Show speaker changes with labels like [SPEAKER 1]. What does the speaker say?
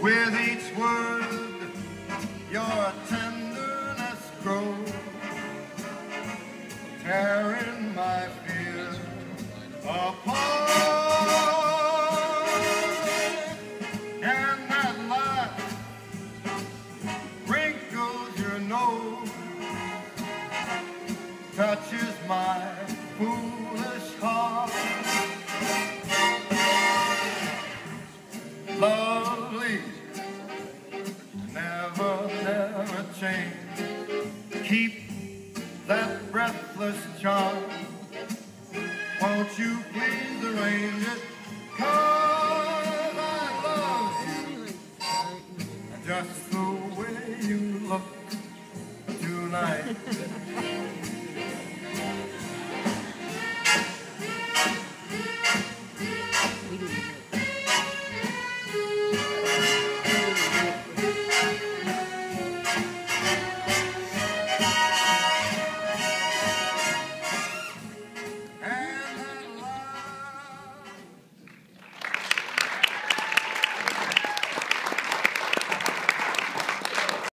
[SPEAKER 1] With each word, your tenderness grows, tearing my fears apart. And that laugh wrinkles your nose, touches my foolish heart. Lovely, never, never change. Keep that breathless charm. Won't you please arrange it? 'Cause I love you just the way you look tonight.